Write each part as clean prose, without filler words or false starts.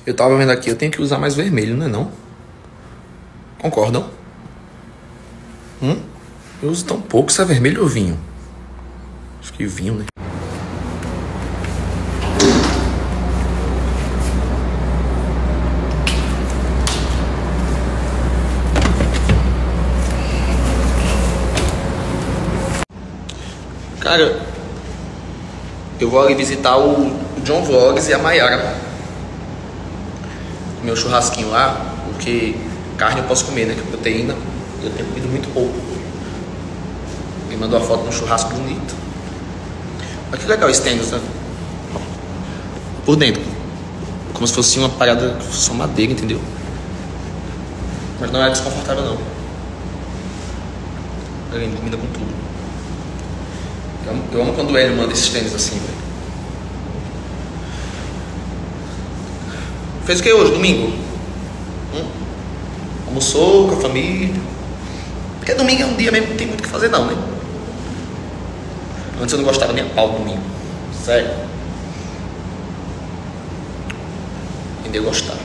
Eu tava vendo aqui, eu tenho que usar mais vermelho, não é não? Concordam? Eu uso tão pouco, se é vermelho ou vinho? Acho que vinho, né? Cara, eu vou ali visitar o John Vlogs e a Mayara. Meu churrasquinho lá, porque carne eu posso comer, né? Que é proteína. Eu tenho comido muito pouco. Ele mandou a foto de um churrasco bonito. Olha que legal esse tênis, né? Por dentro. Como se fosse uma parada, só madeira, entendeu? Mas não é desconfortável, não. Ele combina com tudo. Eu amo quando o Hélio manda esses tênis assim, velho. Fez o que hoje, domingo? Almoçou com a família. Porque domingo é um dia mesmo que não tem muito o que fazer não, né? Antes eu não gostava nem a pau do domingo. Sério. Ainda eu gostar.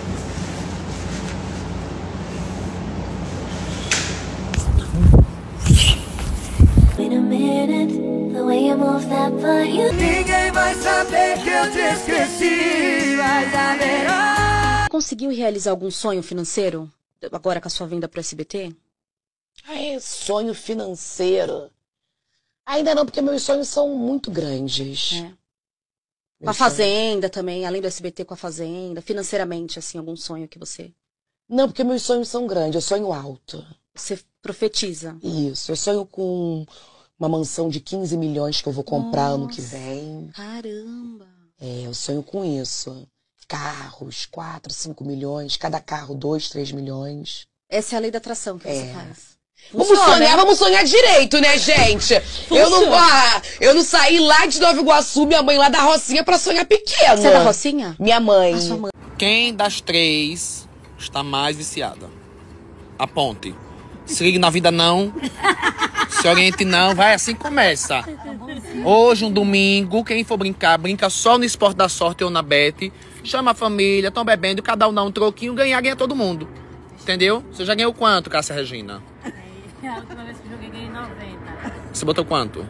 Ninguém vai saber que eu te esqueci. Vai saber. Conseguiu realizar algum sonho financeiro agora com a sua vinda para o SBT? Ai, sonho financeiro. Ainda não, porque meus sonhos são muito grandes. É. Com a Fazenda também, além do SBT com a Fazenda, financeiramente, assim, algum sonho que você... Não, porque meus sonhos são grandes, eu sonho alto. Você profetiza. Isso, eu sonho com uma mansão de 15 milhões que eu vou comprar ano que vem. Caramba! É, eu sonho com isso. Carros, 4, 5 milhões, cada carro 2, 3 milhões. Essa é a lei da atração que você faz. Vamos sonhar direito, né, gente? Eu não saí lá de Nova Iguaçu, minha mãe lá da Rocinha, pra sonhar pequena. Você é da Rocinha? Minha mãe. A sua mãe. Quem das três está mais viciada? Aponte. Se ligue na vida não. Se oriente não. Vai, assim começa. Hoje, um domingo, quem for brincar, brinca só no Esporte da Sorte ou na Bet. Chama a família, estão bebendo, cada um dá um troquinho, ganha todo mundo. Entendeu? Você já ganhou quanto, Cássia Regina? A última vez que eu joguei, ganhei 90. Você botou quanto?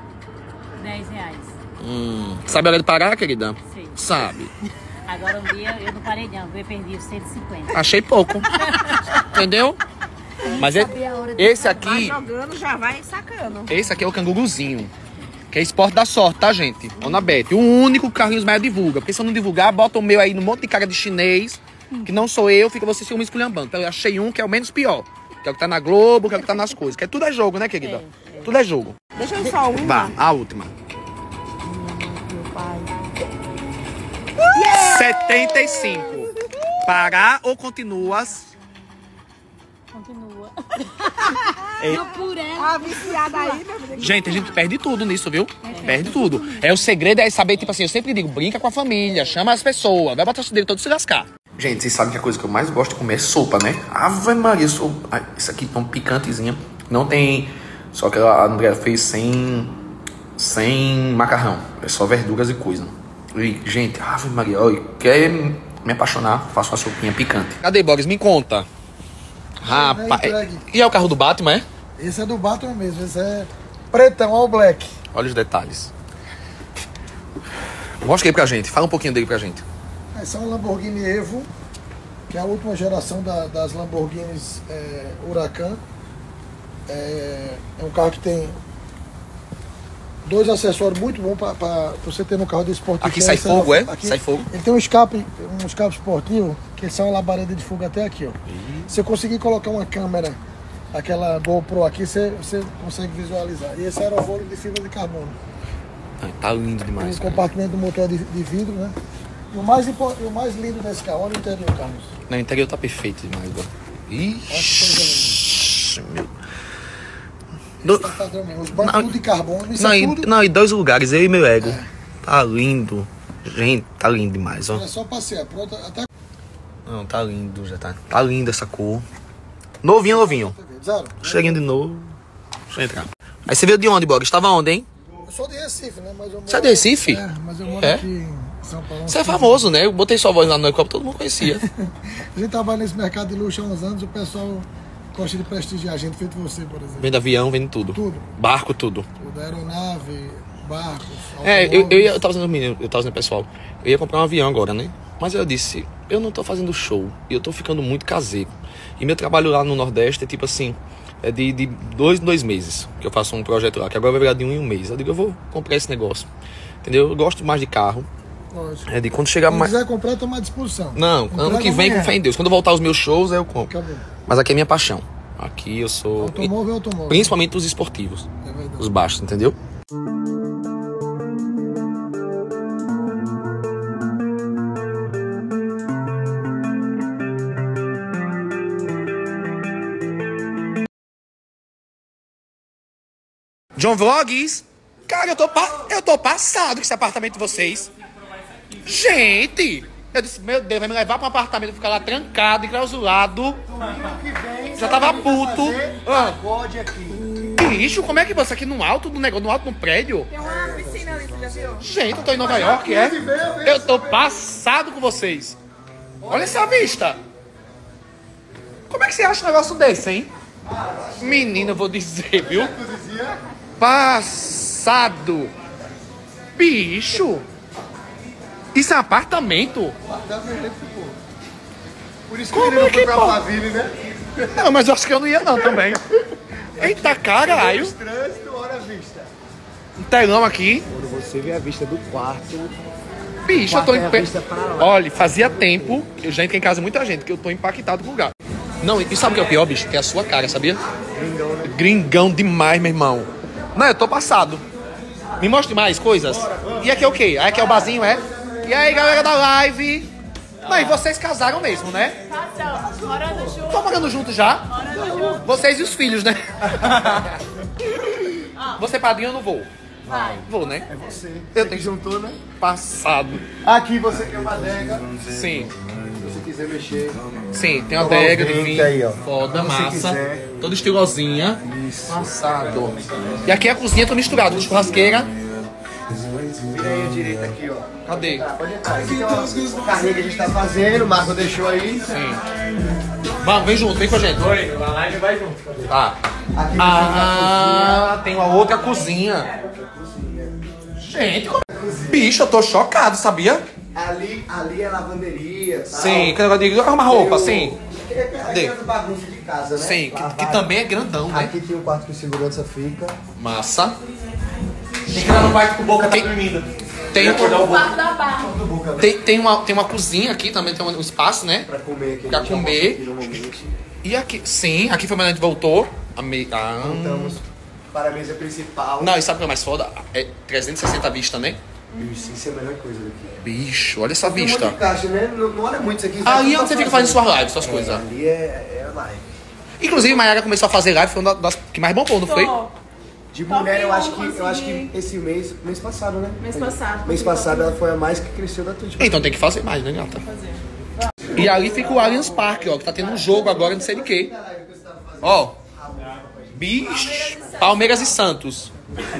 R$10. Sabe a hora de parar, querida? Sim. Sabe. Agora um dia eu não parei não, eu perdi os 150. Achei pouco. Entendeu? Mas esse aqui... Vai jogando, já vai sacando. Esse aqui é o canguruzinho. Que é Esporte da Sorte, tá, gente? Ou na Bet. O único que o Carlinhos Maia divulga. Porque se eu não divulgar, bota o meu aí no monte de cara de chinês, que não sou eu, fica você se me esculhambando. Então eu achei um que é o menos pior. Que é o que tá na Globo, que é o que tá nas coisas. Que tudo é jogo, né, querida? Tudo é jogo. Deixa eu só uma. Vá, a última. Meu pai. 75. Parar ou continuas? Continua. A viciada aí, meu Deus. Gente, a gente perde tudo nisso, viu? Perde tudo. O segredo é saber, tipo assim, eu sempre digo, brinca com a família, chama as pessoas, vai botar o dele todo se lascar. Gente, vocês sabem que a coisa que eu mais gosto de comer é sopa, né? Ave Maria, sopa. Ai, isso aqui tão picantezinha. Não tem... Só que a Andrea fez sem macarrão. É só verduras e coisa. E, gente, Ave Maria, olha, quer me apaixonar, faço uma sopinha picante. Cadê, Boris? Me conta. Rapaz. E é o carro do Batman, é? Esse é do Batman mesmo, esse é pretão, all black. Olha os detalhes. Mostra aí pra gente, fala um pouquinho dele pra gente. Essa é uma Lamborghini Evo, que é a última geração das Lamborghinis Huracan. É um carro que tem dois acessórios muito bons para você ter no carro de esportivo. Aqui sai fogo, é? Aqui, sai fogo. Ele tem um escape esportivo, que são uma labareda de fogo até aqui, ó. Se eu conseguir colocar uma câmera, aquela GoPro aqui, você consegue visualizar. E esse aerofólio de fibra de carbono. Tá lindo demais. O compartimento do motor é de vidro, né? E o mais lindo desse carro, olha o interior, Carlos. Não, o interior tá perfeito demais, bro. Ixi, meu... Os bancos tudo de carbono, isso tudo... Não, e 2 lugares, eu e meu ego. Tá lindo. Gente, tá lindo demais, ó. É só passear, pronto, até... Não, tá lindo, já tá. Tá linda essa cor. Novinho. Zero. Cheirinho de novo. Deixa eu entrar. Aí você veio de onde, Boris? Estava onde, hein? Eu sou de Recife, né? Mas eu moro... Você é de Recife? Mas eu moro aqui em São Paulo. Você é famoso, né? Eu botei sua voz lá no Copa, todo mundo conhecia. A gente trabalha nesse mercado de luxo há uns anos, o pessoal gosta de prestigiar a gente, feito você, por exemplo. Vende avião, vende tudo. Tudo. Barco, tudo. Tudo, aeronave, barcos, Eu tava dizendo, pessoal, eu ia comprar um avião agora, né? Mas eu disse, eu não tô fazendo show, e eu tô ficando muito caseiro. E meu trabalho lá no Nordeste é tipo assim, é de 2 em 2 meses, que eu faço um projeto lá, que agora vai virar de 1 em 1 mês. Eu digo, eu vou comprar esse negócio, entendeu? Eu gosto mais de carro. Lógico. É de quando chegar mais... Se quiser comprar, toma à disposição. Não, ano que vem, com fé em Deus. Quando eu voltar aos meus shows, aí eu compro. Acabou. Mas aqui é minha paixão. Aqui eu sou... Automóvel. Principalmente os esportivos. É verdade. Os baixos, entendeu? John Vlogs? Cara, eu tô passado com esse apartamento de vocês. Gente! Eu disse, meu Deus, vai me levar para um apartamento, ficar lá trancado, enclausurado. Já tava puto. Bicho, como é que você aqui no alto do negócio, no alto do prédio? Tem uma piscina ali, você já viu? Gente, eu tô em Nova York, é? Eu tô passado com vocês. Olha essa vista. Como é que você acha um negócio desse, hein? Menino, eu vou dizer, viu? Passado. Bicho. Isso é apartamento? Apartamento, pô. Por isso que Como ele não é que foi pra pode? Alphaville, né? Não, mas eu acho que eu não ia não também. Eita caralho. Trânsito, hora vista. Um telão aqui. Quando você vê a vista do quarto... Bicho, eu tô Quarto é a vista pra lá. Olha, fazia tempo, eu já entrei em casa muita gente, que eu tô impactado com o lugar. Não, e sabe o que é o pior, bicho? Que é a sua cara, sabia? Gringão, né? Gringão demais, meu irmão. Não, eu tô passado. Me mostre mais coisas. E aqui é o quê? Aqui é o barzinho, é? E aí, galera da live? Não, e vocês casaram mesmo, né? Casamos, morando junto. Estão morando juntos já? Vocês e os filhos, né? Você padrinho, eu não vou. Vai. Vou, né? É você. Eu Você tenho que juntou, né? passado. Aqui você tem uma adega. Sim, Se você quiser mexer. sim, tem uma Tomar um adega de drink vinho. aí, ó. Foda, Se você massa. quiser. Toda estilosinha. Isso. Passado. E aqui é a cozinha, tô misturado. Churrasqueira. Vira aí à direita aqui, ó. Cadê? Pode entrar. Aqui tem uma carninha que a gente tá fazendo. O Marco deixou aí. Sim. Vamos, vem junto, vem com a gente. Oi, a live vai junto. Tá. Aqui Tem uma outra cozinha. Gente, bicho, eu tô chocado, sabia? ali é lavanderia. Tal. Sim, que negócio de arrumar roupa, sim. Aqui é as bagunças de casa, né? Sim, que Lavagem. também é grandão, né? Aqui tem um quarto que o segurança fica. Massa. Tem que ir lá no quarto que o Boca tá dormindo. Tem uma cozinha aqui também, tem um espaço, né? Pra comer aqui. Pra a gente comer. almoça aqui normalmente. E aqui, sim, aqui foi quando a gente voltou. Montamos para a mesa principal. Não, e sabe o que é mais foda? É 360 vista, né? Isso é a melhor coisa daqui. Bicho, olha essa Tem um monte vista. de caixa, né? Não olha muito isso aqui. Ali é onde você fica fazendo suas lives, suas coisas. Ali é live. Inclusive, Mayara começou a fazer live, foi uma das que mais bombou, não foi? De mulher, eu acho consegui. que esse mês passado, né? Mês passado. Mês passado ela foi a mais que cresceu da Twitch. Então tem que fazer mais, né, gata? E ali fica o Allianz Parque, ó, que tá tendo um jogo agora, não sei de quê. Ó. Bicho. Palmeiras e Santos.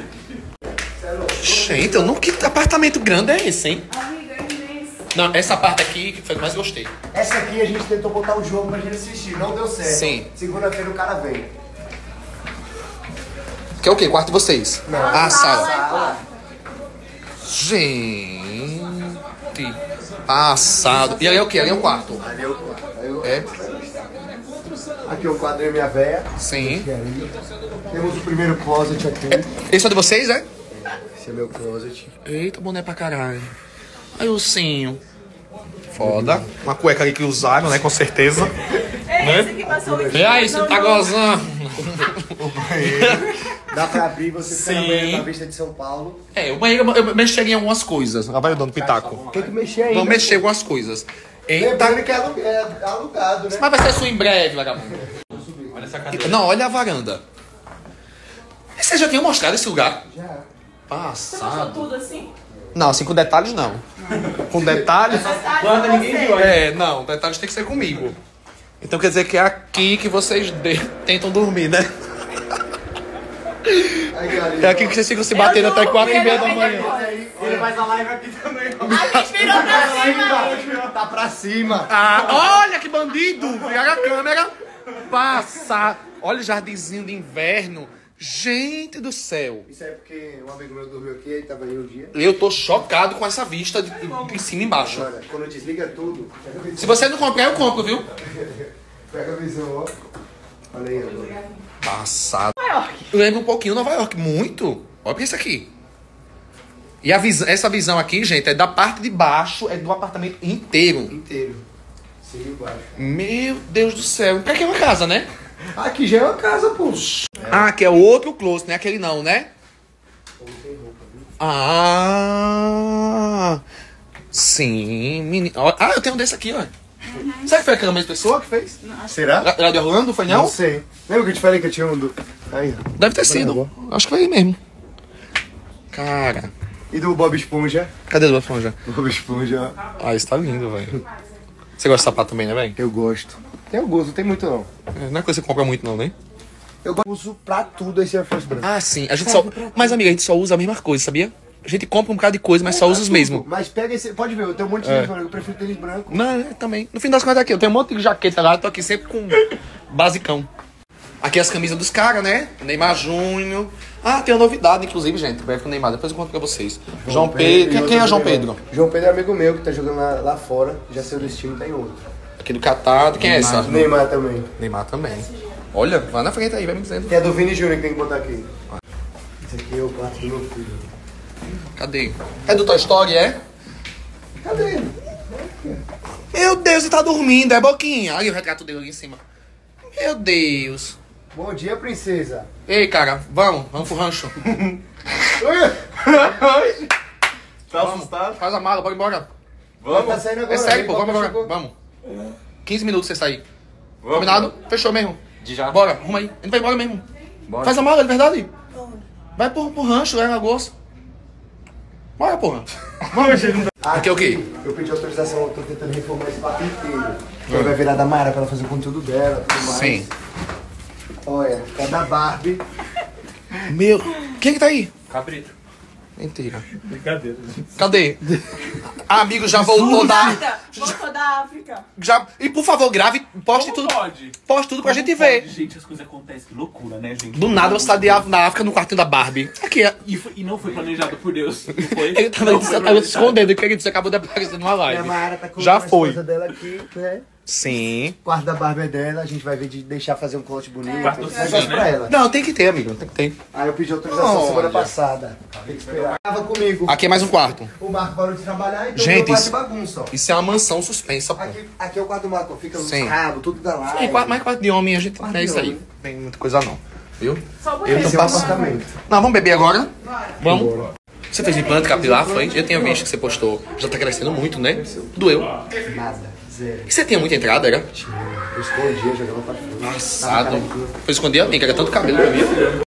Gente, eu não... que apartamento grande é esse, hein? Não, essa parte aqui que foi a que mais gostei. Essa aqui a gente tentou botar o jogo pra gente assistir, não deu certo. Sim. Segunda-feira o cara vem. Que é o quê? Quarto de vocês? Não. Ah, sala. Sala. Gente. Passado. E ali é o quê? Ali é o quarto. Ali é o quarto. É? Aqui é o quadro e minha véia. Sim. Temos o primeiro closet aqui. Esse é de vocês, é? Esse é meu closet. Eita, boné pra caralho. Aí o ursinho. Foda. Uma cueca ali que usaram, né? Com certeza. É esse que passou o E aí, você tá gozando? O banheiro. Dá pra abrir, você fica na Sim. banheira na vista de São Paulo. É, o banheiro eu mexeria em algumas coisas. Lá vai o dono Pitaco. Tem que mexer aí. Vamos mexer em algumas coisas. Eita. Lembrando que é alugado, né? Mas vai ser sua em breve, vagabundo. Olha essa cadeira. Não, olha a varanda. Você já tinha mostrado esse lugar? Já. Passado. tudo assim? Não, assim com detalhes não. Com detalhes. Quando ninguém viu. É, não, detalhes tem que ser comigo. Então quer dizer que é aqui que vocês tentam dormir, né? Aí, galera. É aqui que vocês ficam se batendo até 4h30 da manhã. Ele faz a live aqui também. A gente virou pra cima. Tá pra cima. Ah, olha que bandido! Olha a câmera. Passa. Olha o jardinzinho de inverno. Gente do céu. Isso é porque um amigo meu dormiu aqui, ele tava aí um dia. Eu tô chocado com essa vista de cima e embaixo. Olha, quando desliga tudo, pega a visão. Se você não comprar, eu compro, viu? Pega a visão, ó. Olha aí, agora. Passado. Lembra um pouquinho Nova York. Muito. Olha pra isso aqui. E essa visão aqui, gente, é da parte de baixo, é do apartamento inteiro. Inteiro. Sim, embaixo. Meu Deus do céu. Pra que é uma casa, né? Aqui já é uma casa, pô. Ah, que é outro close, não é aquele não, né? Ah, sim, menino. Ah, eu tenho um desse aqui, ó. Será que foi aquela mesma pessoa que fez? Será? Lá de Orlando, foi não? Não sei. Lembra que eu te falei que eu tinha um do... Aí, ó. Deve ter sido. Acho que foi ele mesmo. Cara, E do Bob Esponja? cadê o Esponja? Bob Esponja, ó. Ah, isso tá lindo, velho. Você gosta de sapato também, né, velho? Eu gosto. Tem alguns, não tem muito não. Não é coisa que você compra muito, não, né? Eu uso pra tudo esse Air Force branco. Ah, sim. A gente só... Mas, amiga, a gente só usa a mesma coisa, sabia? A gente compra um bocado de coisa, mas só usa os mesmos. Mas pega esse... Pode ver, eu tenho um monte de tênis branco, eu prefiro tênis branco. Não, eu também. No fim das contas aqui, eu tenho um monte de jaqueta lá, eu tô aqui sempre com basicão. Aqui as camisas dos caras, né? Neymar Júnior. Ah, tem uma novidade, inclusive, gente. Breve com o Neymar, depois eu conto pra vocês. João Pedro. Quem é João Pedro? João Pedro é amigo meu que tá jogando lá fora. Já saiu desse time, tá em outro. Aqui do Catar. Quem é essa? Neymar também. Neymar também. Olha, vai na frente aí, vai me dizendo. Tem a do Vini Júnior que tem que botar aqui. Esse aqui é o quarto do meu filho. Cadê? É do Toy Story, é? Cadê ele? Meu Deus, ele tá dormindo, é Boquinha. Olha o retrato dele ali em cima. Meu Deus. Bom dia, princesa. Ei, cara, vamos pro rancho. Tá assustado? Faz a mala, bora embora. Vamos. Tá saindo agora. É sério, hein? pô, vamos Papai embora. chegou. Vamos. 15 minutos você sair. Vamos. Combinado? Fechou mesmo. De já. Bora, arruma aí. A gente vai embora mesmo. Bora. Faz a mala, de verdade. Vai pro rancho, lá em Lagoas. Bora, porra. Aqui é o quê? Eu pedi autorização, eu tô tentando reformar esse quarto inteiro. Aí vai virar da Mara pra ela fazer o conteúdo dela, tudo mais. Sim. Olha, cada Barbie. Meu... Quem é que tá aí? Cabrito. Mentira. Brincadeira. Cadê? Ah, amigo, já voltou da... Voltou da África. Já... E por favor, grave, poste tudo. Pode. Poste tudo pra gente Pode, ver. gente, as coisas acontecem. Que loucura, né, gente? Do nada você tá na África no quartinho da Barbie. Aqui, E não foi planejado por Deus. Não foi. ele tava se escondendo, que você acabou de aparecer numa E a live. Mara tá com Já a foi. esposa dela aqui, né? Sim. O quarto da Barbie é dela, a gente vai ver de deixar fazer um corte bonito. Quarto Esse sim, negócio né? pra ela. Não, tem que ter, amigo. Tem que ter. Aí eu pedi autorização semana Olha. passada. Tem que esperar. Tava comigo. Aqui é mais um quarto. O Marco parou de trabalhar, então Gente, meu quarto isso- é bagunça, ó. Isso é uma mansão suspensa, pô. Aqui é o quarto do Marco, fica os Sim. cabos, tudo da live. Mais quarto de homem, a gente Quarto não é de isso aí. homem. Não tem muita coisa não. Viu? Só o Eu Esse tô é o passando. apartamento. Não, vamos beber agora? Vamos. Você fez implante capilar, foi? Eu tinha visto que você postou. Já tá crescendo muito, né? Doeu. Nada, zero. E você tinha muita entrada, era? Eu escondia, jogava pra fora. Passado. Foi esconder a minha, que era tanto cabelo pra mim.